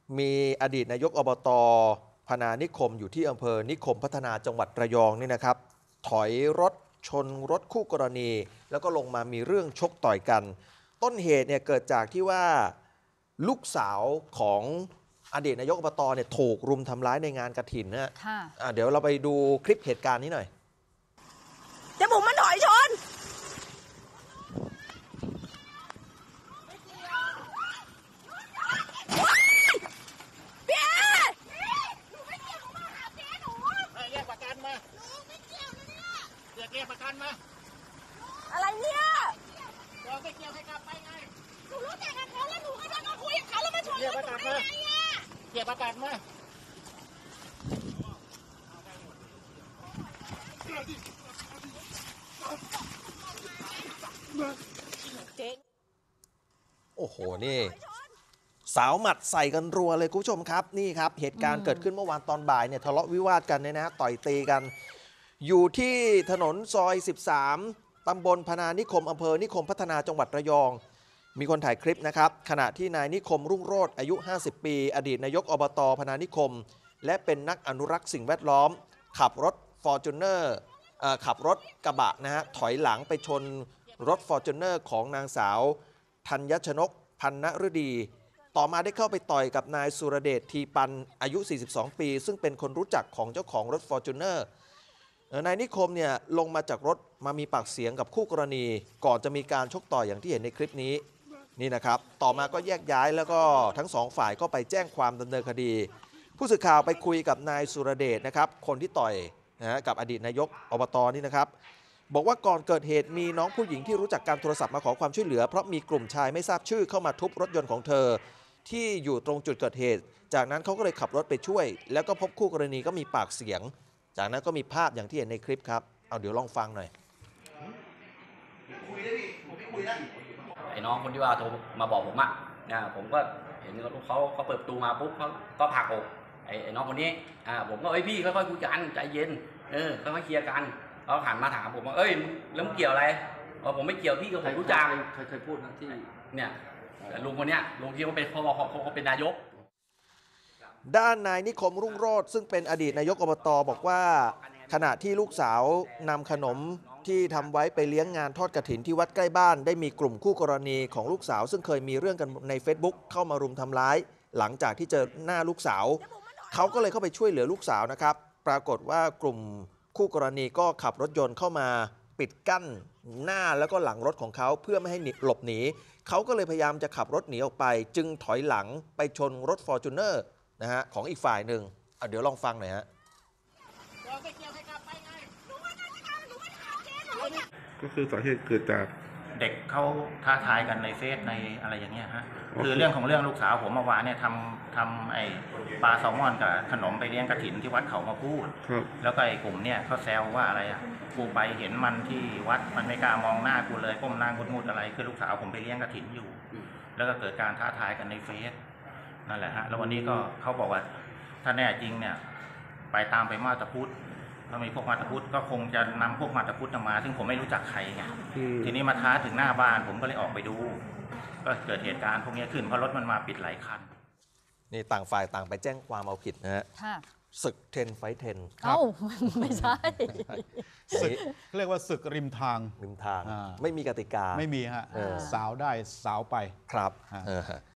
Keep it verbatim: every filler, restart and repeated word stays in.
มีอดีตนายกอบตพนานิคมอยู่ที่อำเภอนิคมพัฒนาจังหวัดระยองนี่นะครับ ถอยรถชนรถคู่กรณี แล้วก็ลงมามีเรื่องชกต่อยกัน ต้นเหตุเนี่ยเกิดจากที่ว่าลูกสาวของอดีตนายกอบตเนี่ยถูกรุมทำร้ายในงานกฐินนะค่ะะเดี๋ยวเราไปดูคลิปเหตุการณ์นี้หน่อยจะบุ๋มมันถอยชนเรียกประกันมาอะไรเนี่ยเราไม่เกี่ยวให้กลับไปไงหนูรู้จักกับเขาแล้วหนูก็จะมาคุยกับเขาแล้วมาชนรถหนูได้ไงอ่ะเรียกประกันมาเจ๊งโอ้โหนี่สาวหมัดใส่กันรัวเลยคุณผู้ชมครับนี่ครับเหตุการณ์เกิดขึ้นเมื่อวานตอนบ่ายเนี่ยทะเลาะวิวาทกันเนี่ยนะต่อยตีกันอยู่ที่ถนนซอยสิบสามตำบลพนานิคมอำเภอนิคมพัฒนาจังหวัดระยองมีคนถ่ายคลิปนะครับขณะที่นายนิคมรุ่งโรจน์อายุห้าสิบปีอดีตนายกอบตพนานิคมและเป็นนักอนุรักษ์สิ่งแวดล้อมขับรถ Fortuner ขับรถกระบะนะฮะถอยหลังไปชนรถ Fortuner ของนางสาวธัญชนกพันนฤดีต่อมาได้เข้าไปต่อยกับนายสุรเดชทีปันอายุสี่สิบสองปีซึ่งเป็นคนรู้จักของเจ้าของรถ Fortunerนายนิคมเนี่ยลงมาจากรถมามีปากเสียงกับคู่กรณีก่อนจะมีการชกต่อยอย่างที่เห็นในคลิปนี้นี่นะครับต่อมาก็แยกย้ายแล้วก็ทั้งสองฝ่ายก็ไปแจ้งความดำเนินคดีผู้สื่อข่าวไปคุยกับนายสุรเดชนะครับคนที่ต่อยนะกับอดีตนายกอบตนี่นะครับบอกว่าก่อนเกิดเหตุมีน้องผู้หญิงที่รู้จักการโทรศัพท์มาขอความช่วยเหลือเพราะมีกลุ่มชายไม่ทราบชื่อเข้ามาทุบรถยนต์ของเธอที่อยู่ตรงจุดเกิดเหตุจากนั้นเขาก็เลยขับรถไปช่วยแล้วก็พบคู่กรณีก็มีปากเสียงจากนั้นก็มีภาพอย่างที่เห็นในคลิปครับเอาเดี๋ยวลองฟังหน่อยคุยได้ดิผมไม่คุยแล้วไอ้น้องคนที่ว่าโทรมาบอกผมอ่ะนะผมก็เห็นเขาเขาเปิดประตูมาปุ๊บเขาก็ผลักอกไอ้ไอ้น้องคนนี้อ่าผมก็เอ้ยพี่ค่อยๆคุยกันใจเย็นเออค่อยๆเคลียร์กันเขาหันมาถามผมว่าเอ้ยแล้วมึงเกี่ยวอะไรอ๋อผมไม่เกี่ยวพี่กับผมรู้จักใครเคยพูดนะที่เนี่ยลุงคนเนี้ยลุงที่เขาเป็นเขาบอกเขาเขาเป็นนายกด้านนายนิคมรุ่งโรจน์ซึ่งเป็นอดีตนายกอบตบอกว่าขณะที่ลูกสาวนำขนมที่ทำไว้ไปเลี้ยงงานทอดกฐินที่วัดใกล้บ้านได้มีกลุ่มคู่กรณีของลูกสาวซึ่งเคยมีเรื่องกันใน Facebook เข้ามารุมทำร้ายหลังจากที่เจอหน้าลูกสาวเขาก็เลยเข้าไปช่วยเหลือลูกสาวนะครับปรากฏว่ากลุ่มคู่กรณีก็ขับรถยนต์เข้ามาปิดกั้นหน้าแล้วก็หลังรถของเขาเพื่อไม่ให้หลบหนีเขาก็เลยพยายามจะขับรถหนีออกไปจึงถอยหลังไปชนรถ Fortunerนะฮะของอีกฝ่ายหนึ่งเดี๋ยวลองฟังหน่อยฮะก็คือสาเหตุเกิดจากเด็กเขาท้าทายกันในเฟซในอะไรอย่างเงี้ยฮะคือเรื่องของเรื่องลูกสาวผมเมื่อวานเนี่ยทำทำไอ้ปลาแซลมอนกับขนมไปเลี้ยงกฐินที่วัดเขามาพูดแล้วก็ไอ้กลุ่มเนี่ยเขาแซวว่าอะไรอ่ะกูไปเห็นมันที่วัดมันไม่กล้ามองหน้ากูเลยก้มหน้างุดๆอะไรคือลูกสาวผมไปเลี้ยงกฐินอยู่แล้วก็เกิดการท้าทายกันในเฟซนั่นแหละฮะแล้ววันนี้ก็เขาบอกว่าถ้าแน่จริงเนี่ยไปตามไปมาตาพุทธถ้ามีพวกมาตาพุทธก็คงจะนำพวกมาตาพุทธมาซึ่งผมไม่รู้จักใครไงทีนี้มาท้าถึงหน้าบ้านผมก็เลยออกไปดูก็เกิดเหตุการณ์พวกนี้ขึ้นเพราะรถมันมาปิดหลายคันนี่ต่างฝ่ายต่างไปแจ้งความเอาผิดนะฮะศึกเทนไฟเทนเอ้าไม่ใช่ศึกเรียกว่าศึกริมทางริมทางไม่มีกติกาไม่มีฮะสาวได้สาวไปครับ